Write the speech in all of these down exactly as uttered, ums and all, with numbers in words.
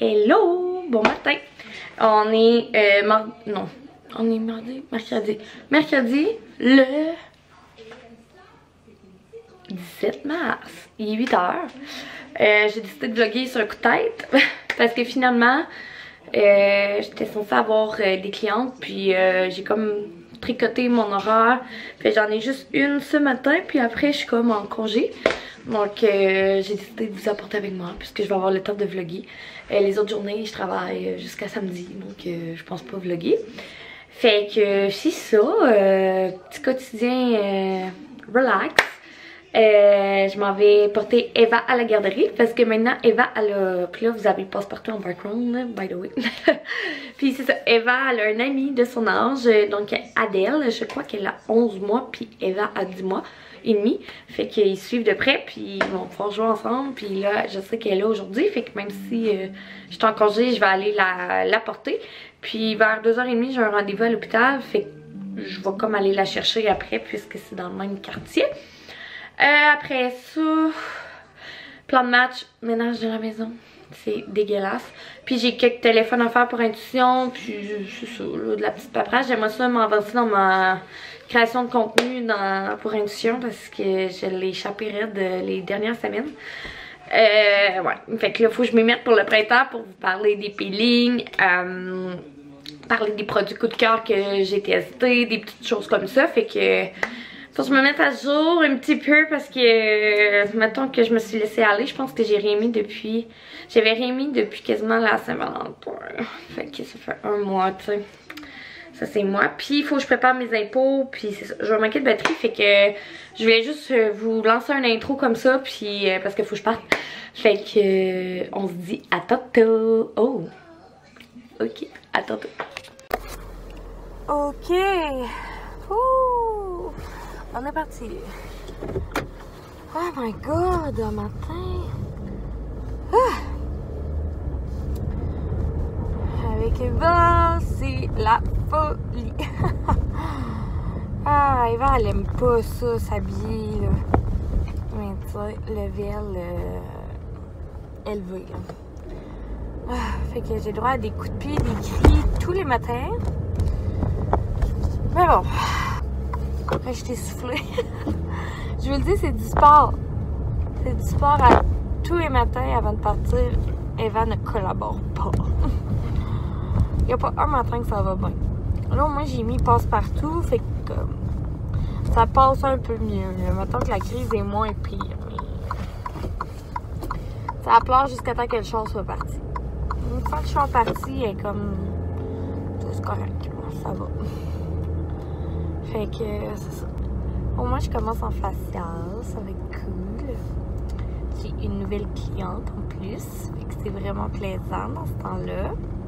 Hello! Bon matin! On est euh, mardi. Non, on est mardi, mercredi. Mercredi, le dix-sept mars. Il est huit heures. Euh, J'ai décidé de vlogger sur un coup de tête parce que finalement, euh, j'étais censée avoir euh, des clientes, puis euh, j'ai comme tricoté mon horaire. Puis j'en ai juste une ce matin, puis après je suis comme en congé. Donc euh, j'ai décidé de vous apporter avec moi puisque je vais avoir le temps de vlogger. Euh, les autres journées je travaille jusqu'à samedi, donc euh, je pense pas vlogger. Fait que c'est ça, euh, petit quotidien euh, relax. Euh, je m'en vais porter Eva à la garderie parce que maintenant Eva elle a, puis là vous avez le passe-partout en background by the way. Puis c'est ça, Eva elle a un ami de son âge, donc Adèle, je crois qu'elle a onze mois puis Eva a dix mois et demi, fait qu'ils suivent de près puis ils vont pouvoir jouer ensemble. Puis là je sais qu'elle est là aujourd'hui, fait que même si euh, je suis en congé je vais aller la, la porter. Puis vers deux heures trente j'ai un rendez-vous à l'hôpital, fait que je vais comme aller la chercher après puisque c'est dans le même quartier. Euh, après ça, plan de match, ménage de la maison, c'est dégueulasse. Puis j'ai quelques téléphones à faire pour Intuition, puis c'est ça, là, de la petite paperasse. J'aimerais ça m'avancer dans ma création de contenu dans, pour Intuition parce que je l'ai échappé raide les dernières semaines. Euh, ouais, fait que là, faut que je m'y mette pour le printemps pour vous parler des peelings, euh, parler des produits coup de cœur que j'ai testés, des petites choses comme ça. Fait que faut que je me mette à jour un petit peu parce que, euh, mettons que je me suis laissée aller, je pense que j'ai rien mis depuis, j'avais rien mis depuis quasiment la Saint-Valentin. Fait que ça fait un mois, tu sais. Ça c'est moi. Puis il faut que je prépare mes impôts, puis c'est ça. Je vais manquer de batterie, fait que je vais juste euh, vous lancer un intro comme ça, puis euh, parce qu'il faut que je parte. Fait que, euh, on se dit à tantôt. Oh! Ok, à tantôt. Ok. Ouh! On est parti. Oh my god, un matin. Ah. Avec Eva, c'est la folie. Ah, Eva, elle aime pas ça, s'habiller, là. Mais tu sais, le verre euh, élevé, là. Ah, fait que j'ai droit à des coups de pied, des cris tous les matins. Mais bon. Je t'ai soufflé. Je vous le dis, c'est du sport. C'est du sport à tous les matins avant de partir. Eva ne collabore pas. Il n'y a pas un matin que ça va bien. Là, moi, j'ai mis passe-partout, fait que euh, ça passe un peu mieux. Mettons que la crise est moins pire. Mais ça pleure jusqu'à temps que le char soit parti. Une fois que le char est parti, elle est comme... C'est correct. Ça va. Fait que c'est ça. Bon, moi je commence en facial, ça va être cool. J'ai une nouvelle cliente en plus, fait que c'est vraiment plaisant dans ce temps-là.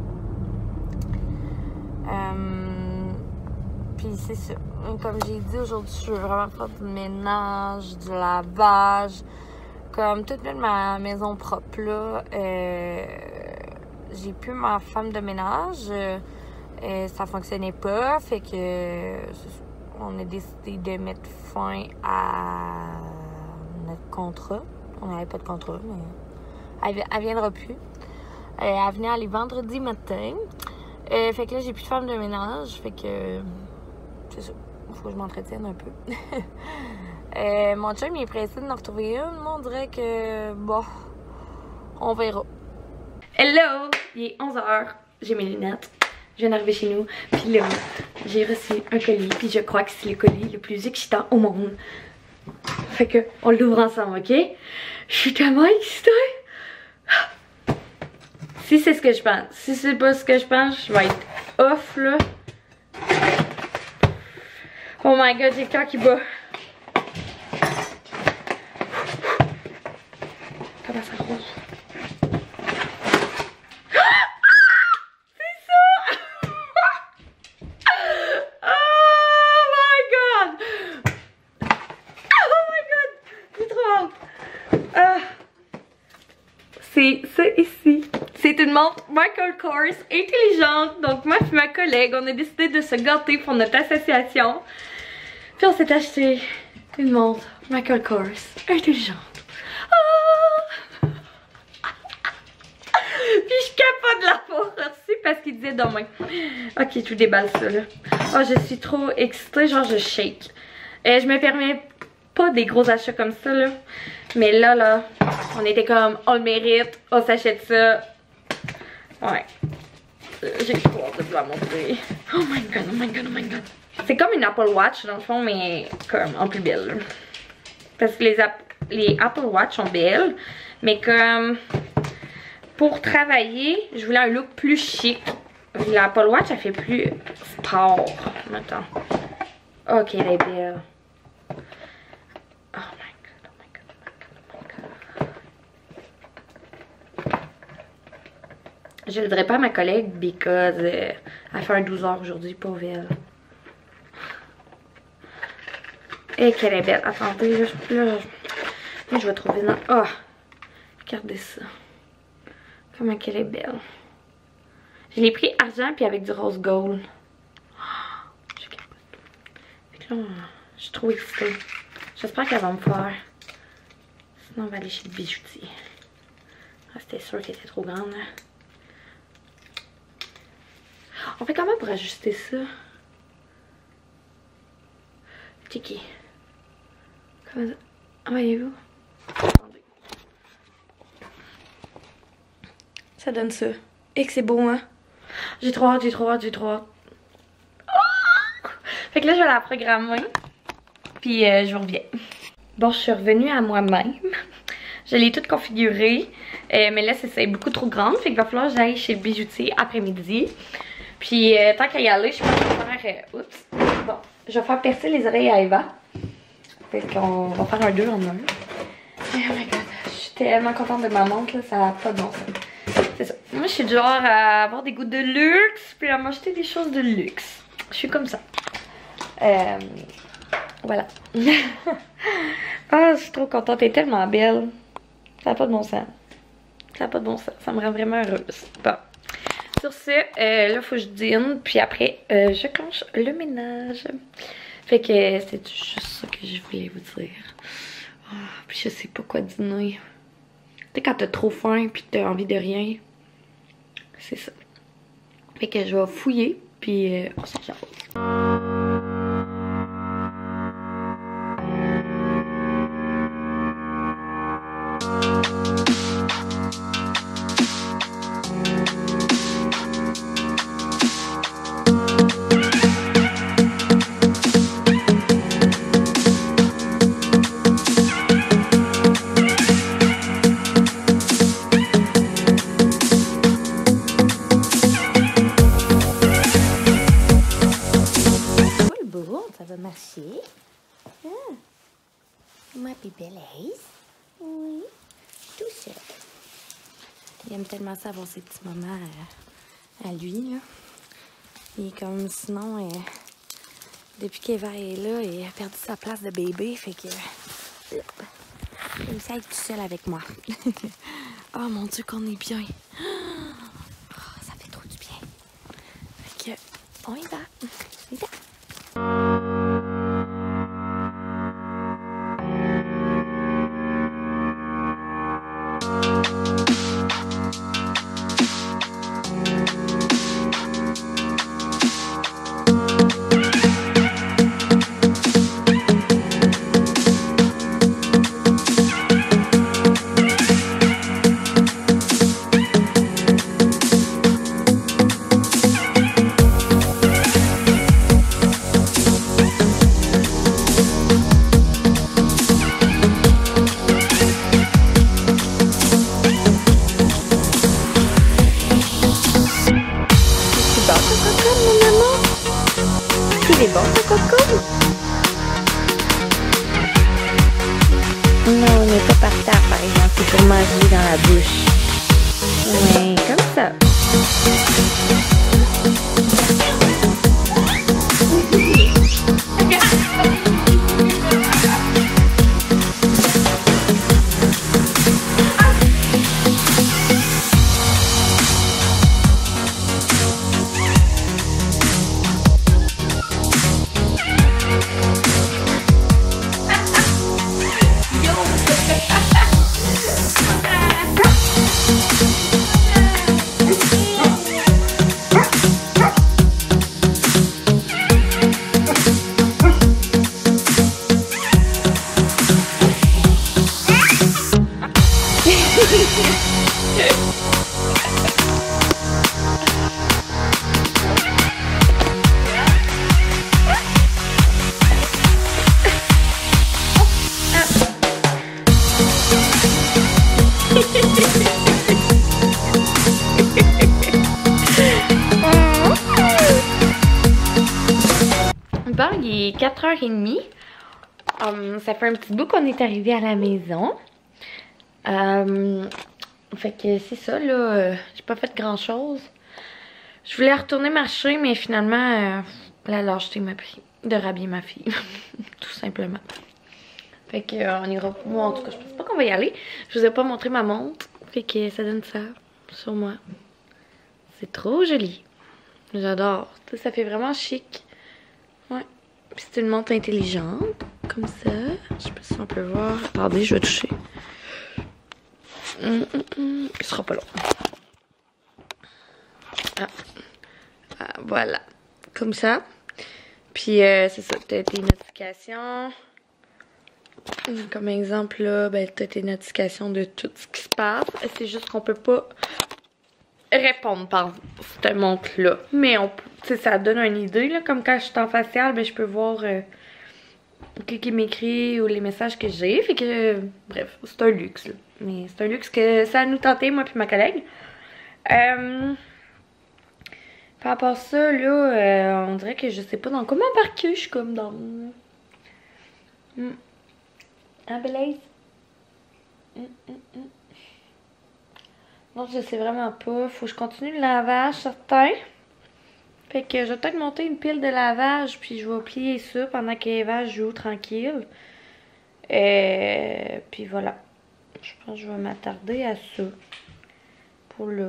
Euh, Puis c'est ça. Comme j'ai dit aujourd'hui, je veux vraiment faire du ménage, du lavage. Comme toute ma maison propre là, euh, j'ai plus ma femme de ménage. Euh, ça fonctionnait pas, fait que on a décidé de mettre fin à notre contrat. On n'avait pas de contrat, mais elle, elle viendra plus. Euh, elle venait aller vendredi matin. Euh, fait que là, j'ai plus de femme de ménage, fait que c'est ça. Il faut que je m'entretienne un peu. euh, mon chum, il est pressé de nous retrouver une. Moi, on dirait que, bon, on verra. Hello! Il est onze heures. J'ai mes lunettes. Je viens d'arriver chez nous, puis là, j'ai reçu un colis, puis je crois que c'est le colis le plus excitant au monde. Fait que, on l'ouvre ensemble, ok? Je suis tellement excitée! Si c'est ce que je pense, si c'est pas ce que je pense, je vais être off, là. Oh my god, j'ai le cœur qui bat. Comment ça rose? C'est ça ici. C'est une montre Michael Kors intelligente. Donc moi et ma collègue, on a décidé de se gâter pour notre association. Puis on s'est acheté une montre Michael Kors intelligente. Ah! Puis je parce qu'il disait demain. Ok, je vous déballe ça là. Oh, je suis trop excitée, genre je shake. Euh, je me permets pas des gros achats comme ça là. Mais là, là, on était comme, on le mérite, on s'achète ça. Ouais. J'ai trop hâte de vous la montrer. Oh my god, oh my god, oh my god. C'est comme une Apple Watch dans le fond, mais comme en plus belle. Parce que les, les Apple Watch sont belles, mais comme pour travailler, je voulais un look plus chic. L'Apple Watch, elle fait plus sport. Attends. Ok, elle est belle. Oh my god, oh my god, oh my god, oh my god. Je le dirais pas à ma collègue because euh, elle fait un douze heures aujourd'hui, pauvre elle. Et qu'elle est belle. Attendez, là, là, là je vais trouver dans... Oh! Regardez ça. Comment qu'elle est belle. Je l'ai pris argent puis avec du rose gold. Oh, je capote. Fait que là, je suis trop excitée. J'espère qu'elle va me faire. Sinon, on va aller chez le bijoutier. Ah, c'était sûr qu'elle était trop grande. Hein? On fait comment pour ajuster ça? Checké. Comment ça? Voyez-vous? Attendez. Ça donne ça. Et que c'est beau, hein? J'ai trop hâte, j'ai trop hâte, j'ai trop hâte. Oh! Fait que là, je vais la programmer. Puis euh, je vous reviens. Bon, je suis revenue à moi-même. Je l'ai toute configurée. Euh, mais là, c'est beaucoup trop grande. Fait qu'il va falloir que j'aille chez le bijoutier après-midi. Puis euh, tant qu'à y aller, je pense que je vais faire... Euh, oups. Bon, je vais faire percer les oreilles à Eva. Fait qu'on va faire un deux en un. Oh my god, je suis tellement contente de ma montre, là, ça n'a pas de bon sens. C'est ça. Moi, je suis du genre à avoir des goûts de luxe, puis à m'acheter des choses de luxe. Je suis comme ça. Euh, voilà. Ah, je suis trop contente, elle est tellement belle. Ça n'a pas de bon sens. Ça n'a pas de bon sens, ça me rend vraiment heureuse. Bon. Sur ce, euh, là, faut que je dîne, puis après, euh, je clenche le ménage. Fait que c'est juste ça que je voulais vous dire. Oh, puis je sais pas quoi dîner. Tu sais, quand t'as trop faim, puis t'as envie de rien, c'est ça. Fait que je vais fouiller, puis euh, on s'en jase. Marcher. Ah. Ma bébélaise. Oui. Tout seul. Il aime tellement ça avoir ses petits moments à, à lui, là. Et comme sinon, euh, depuis qu'Eva est là, il a perdu sa place de bébé, fait que... Il aime ça être tout seul avec moi. Oh mon Dieu, qu'on est bien. Oh, ça fait trop du bien. Fait que, on y va. On y va. Il est bon ce coco? Non, on n'est pas par terre par exemple, c'est pour manger dans la bouche. Mais comme ça. il est quatre heures trente. Um, ça fait un petit bout qu'on est arrivé à la maison. Um, fait que c'est ça, là. Euh, j'ai pas fait grand chose. Je voulais retourner marcher, mais finalement, euh, la lâcheté m'a pris de rhabiller ma fille. Tout simplement. Fait que euh, on ira. Moi, en tout cas, je pense pas qu'on va y aller. Je vous ai pas montré ma montre. Fait que ça donne ça sur moi. C'est trop joli. J'adore. Ça fait vraiment chic. Ouais. Puis c'est une montre intelligente. Comme ça. Je sais pas si on peut voir. Attendez, je vais toucher. Hum, hum, hum. Il sera pas long. Ah. Ah, voilà. Comme ça. Puis euh, c'est ça. T'as tes notifications. Comme exemple là, ben t'as tes notifications de tout ce qui se passe. C'est juste qu'on peut pas répondre par cette montre là. Mais on peut, ça donne une idée là. Comme quand je suis en facial, ben je peux voir euh, qui m'écrit ou les messages que j'ai. Fait que euh, bref, c'est un luxe là. Mais c'est un luxe que ça nous tentait, moi puis ma collègue. Euh, par rapport à ça là, euh, on dirait que je sais pas dans comment embarquer. Je suis comme dans... Hmm. Hein, Blaise? Mm, mm, mm. Non, je sais vraiment pas. Faut que je continue le lavage, certain. Fait que je vais peut-être monter une pile de lavage, puis je vais plier ça pendant qu'Eva joue tranquille. Et puis voilà. Je pense que je vais m'attarder à ça. Pour là.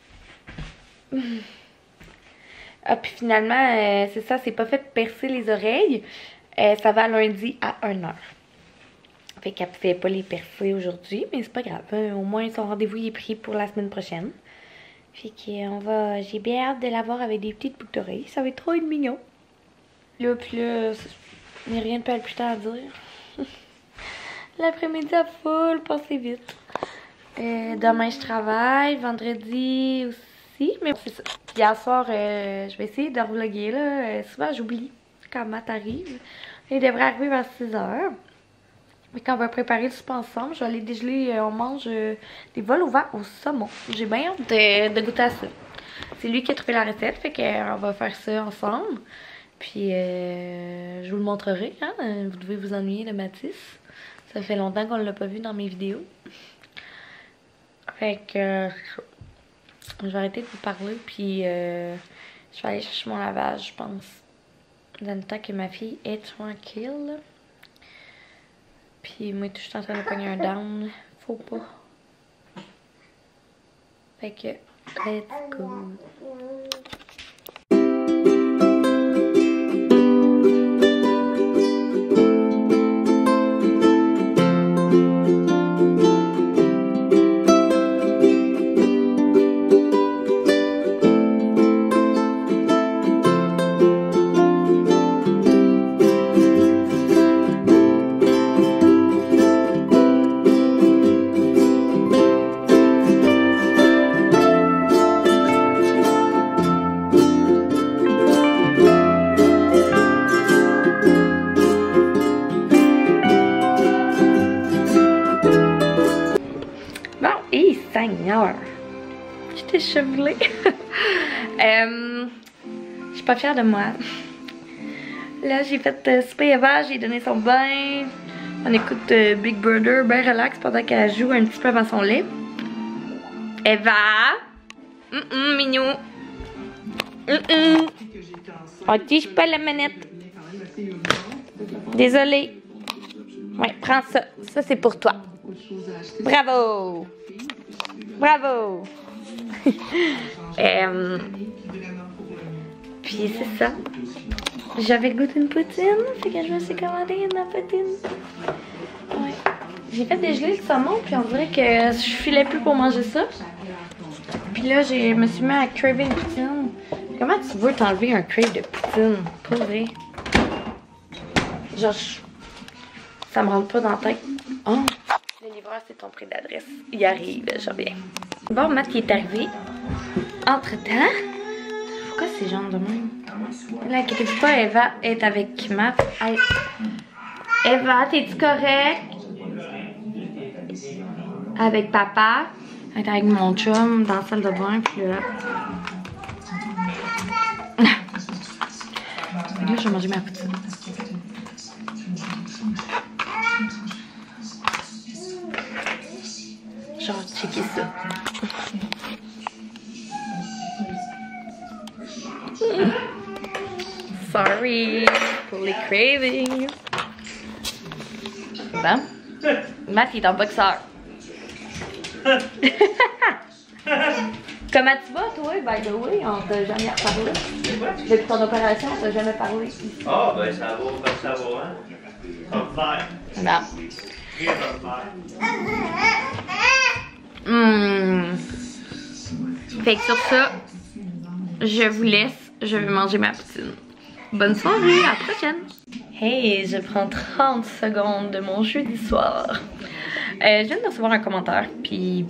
Ah, puis finalement, euh, c'est ça, c'est pas fait percer les oreilles. Euh, ça va lundi à une heure. Fait qu'elle pouvait pas les percer aujourd'hui, mais c'est pas grave. Hein, au moins, son rendez-vous est pris pour la semaine prochaine. Fait qu'on va... J'ai bien hâte de la voir avec des petites boucles d'oreilles. Ça va être trop mignon. Là, puis là, il n'y a rien de palpitant à dire. L'après-midi à full, passez vite. Euh, demain, je travaille. Vendredi aussi. Mais c'est ça. Hier soir, euh, je vais essayer de revlogger, là. Euh, souvent, j'oublie quand Matt arrive. Il devrait arriver vers six heures. Mais quand on va préparer le souper ensemble, je vais aller dégeler, euh, on mange euh, des vols au vent au saumon. J'ai bien hâte de, de goûter à ça. C'est lui qui a trouvé la recette, fait qu'on va faire ça ensemble. Puis euh, je vous le montrerai, hein. Vous devez vous ennuyer de Mathis. Ça fait longtemps qu'on ne l'a pas vu dans mes vidéos. Fait que euh, je vais arrêter de vous parler, puis euh, je vais aller chercher mon lavage, je pense. Dans le temps que ma fille est tranquille. Puis moi, je suis en train de pogner un down. Faut pas. Fait que, let's go. Seigneur, j'étais chevelée. euh, je suis pas fière de moi. Là, j'ai fait euh, souper Eva, j'ai donné son bain. On écoute euh, Big Brother, ben relax pendant qu'elle joue un petit peu avant son lait. Eva, mm -mm, mignon. Mm -mm. On tige pas la manette. Désolée. Ouais, prends ça. Ça, c'est pour toi. Bravo. Bravo! euh, Puis c'est ça. J'avais le goût d'une poutine, fait que je me suis commandé une poutine. Ouais. J'ai fait dégeler le saumon, puis on dirait que je filais plus pour manger ça. Puis là, je me suis mis à craver une poutine. Comment tu veux t'enlever un crave de poutine? Pas vrai. Genre, je... ça me rentre pas dans la tête. Oh! Le livreur, c'est ton prix d'adresse. Il arrive, je reviens. Bon, Matt qui est arrivé. Entre-temps, pourquoi c'est genre de même? Là, inquiétez-vous pas, Eva est avec Matt. Allez. Eva, t'es-tu correct? Avec papa. Elle est avec mon chum dans la salle de bain, puis là. Là, je vais manger ma poutine. checker ça. Sorry pour les cravings. Bon. Matt, il est en boxeur. Comment tu vas, toi, by the way? On t'a jamais reparlé. Depuis ton opération, on t'a jamais parlé. Ah, ben ça va, ben ça va, hein? Ça va faire. Non. Rien va faire. Hum. Fait que sur ça, je vous laisse. Je vais manger ma poutine. Bonne soirée, à la prochaine! Hey, je prends trente secondes de mon jeudi soir. Euh, je viens de recevoir un commentaire, puis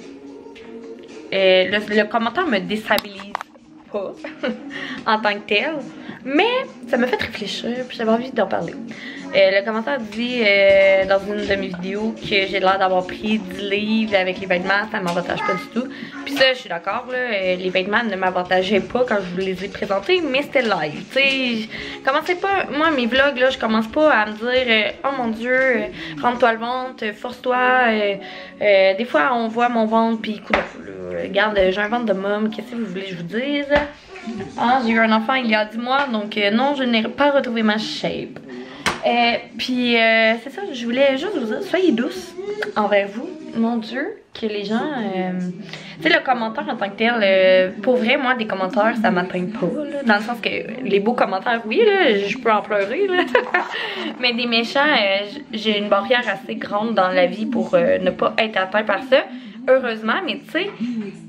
euh, le, le commentaire me déstabilise pas en tant que tel, mais ça m'a fait réfléchir, puis j'avais envie d'en parler. Euh, le commentaire dit euh, dans une de mes vidéos que j'ai l'air d'avoir pris dix livres avec les vêtements, ça m'avantage pas du tout. Puis ça, je suis d'accord, là, euh, les vêtements ne m'avantageaient pas quand je vous les ai présentés, mais c'était live. Tu sais, commencez pas, moi mes vlogs, là, je commence pas à me dire euh, oh mon dieu, euh, rentre-toi le ventre, force-toi. Euh, euh, des fois, on voit mon ventre, puis coup de regarde, j'ai un ventre de môme, qu'est-ce que vous voulez que je vous dise? Ah, j'ai eu un enfant il y a dix mois, donc euh, non, je n'ai pas retrouvé ma shape. Euh, puis euh, c'est ça, je voulais juste vous dire, soyez douce envers vous. Mon Dieu, que les gens... Euh, tu sais, le commentaire en tant que tel, euh, pour vrai, moi, des commentaires, ça m'atteint pas, là, dans le sens que les beaux commentaires, oui, là, je peux en pleurer, là. Mais des méchants, euh, j'ai une barrière assez grande dans la vie pour euh, ne pas être atteint par ça. Heureusement, mais tu sais,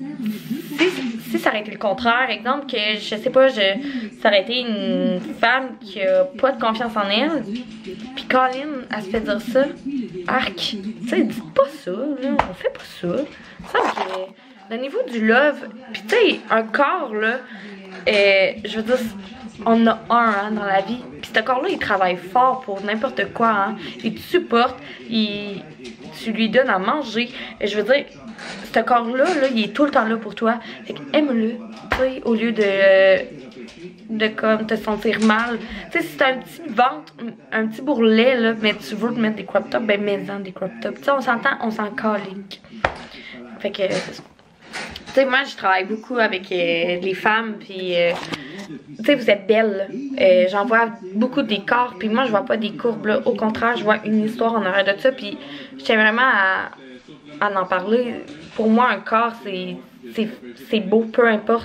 si, si ça aurait été le contraire, exemple que, je sais pas, je, ça aurait été une femme qui a pas de confiance en elle, puis Colin, elle se fait dire ça, arc, tu sais, dites pas ça, là, on fait pas ça. Ça que, au niveau du love, puis tu sais, un corps, là, euh, je veux dire, on a un hein, dans la vie, puis ce corps-là, il travaille fort pour n'importe quoi, hein, il te supporte, il... tu lui donnes à manger. Et je veux dire, ce corps-là, là, il est tout le temps là pour toi. Fait que aime-le, tu sais, au lieu de, de comme te sentir mal. Tu sais, si t'as un petit ventre, un petit bourrelet, là, mais tu veux te mettre des crop tops, ben mets-en des crop tops. Tu sais, on s'entend, on s'en calique. Fait que, c'est ça. Tu sais, moi, je travaille beaucoup avec euh, les femmes, puis... Euh, tu sais, vous êtes belles, euh, j'en vois beaucoup des corps, puis moi je vois pas des courbes, là. Au contraire, je vois une histoire en arrière de ça, puis je tiens vraiment à, à en parler. Pour moi, un corps, c'est beau, peu importe,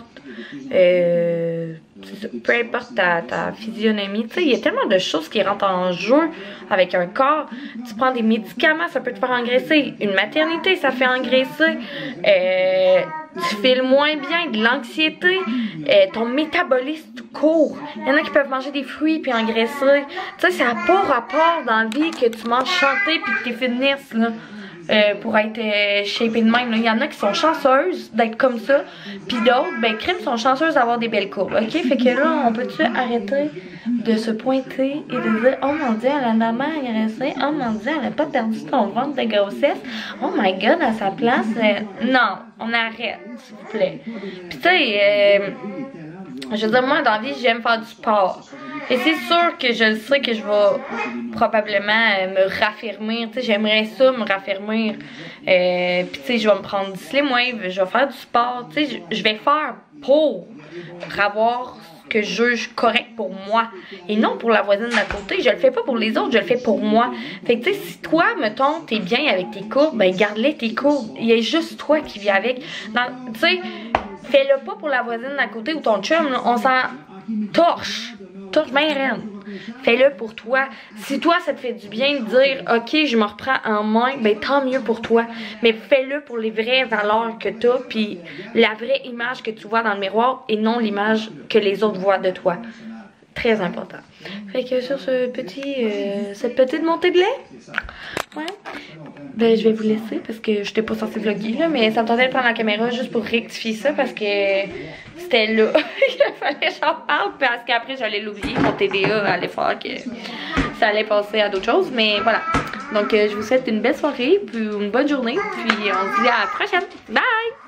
euh, peu importe ta, ta physionomie. Tu sais, il y a tellement de choses qui rentrent en jeu avec un corps. Tu prends des médicaments, ça peut te faire engraisser. Une maternité, ça fait engraisser. Euh... Tu files moins bien, de l'anxiété, euh, ton métabolisme court. Il y en a qui peuvent manger des fruits puis engraisser. Tu sais, ça n'a pas rapport dans la vie que tu manges chanté puis que tu es fitness, là, euh, pour être euh, shapé de même. Il y en a qui sont chanceuses d'être comme ça, puis d'autres, ben, crime, sont chanceuses d'avoir des belles courbes. Ok, fait que là, on peut-tu arrêter de se pointer et de dire oh mon dieu, elle a vraiment agressé, oh mon dieu, elle a pas perdu ton ventre de grossesse, oh my god, à sa place, euh, non, on arrête, s'il vous plaît. Puis tu sais, euh, je veux dire, moi dans la vie, j'aime faire du sport. Et c'est sûr que je le sais que je vais probablement euh, me raffermir, tu sais, j'aimerais ça me raffermir. Euh, Puis tu sais, je vais me prendre du slim wave, je vais faire du sport, tu sais, je, je vais faire pour avoir que je juge correct pour moi et non pour la voisine d'à côté. Je le fais pas pour les autres, je le fais pour moi. Fait que tu sais, si toi, mettons, t'es bien avec tes courbes, ben garde-les tes courbes. Il y a juste toi qui vis avec. Tu sais, fais-le pas pour la voisine d'à côté ou ton chum, là, on s'en torche. Torche bien reine. Fais-le pour toi. Si toi, ça te fait du bien de dire « Ok, je me reprends en main », ben tant mieux pour toi. Mais fais-le pour les vraies valeurs que tu as, puis la vraie image que tu vois dans le miroir et non l'image que les autres voient de toi. Très important. Fait que sur ce petit, euh, cette petite montée de lait, ouais, ben je vais vous laisser parce que je n'étais pas censée vlogger là, mais ça me tentait de prendre la caméra juste pour rectifier ça parce que c'était là. Il fallait que j'en parle parce qu'après j'allais l'oublier, mon T D A allait faire que ça allait passer à d'autres choses, mais voilà. Donc euh, je vous souhaite une belle soirée, puis une bonne journée, puis on se dit à la prochaine. Bye!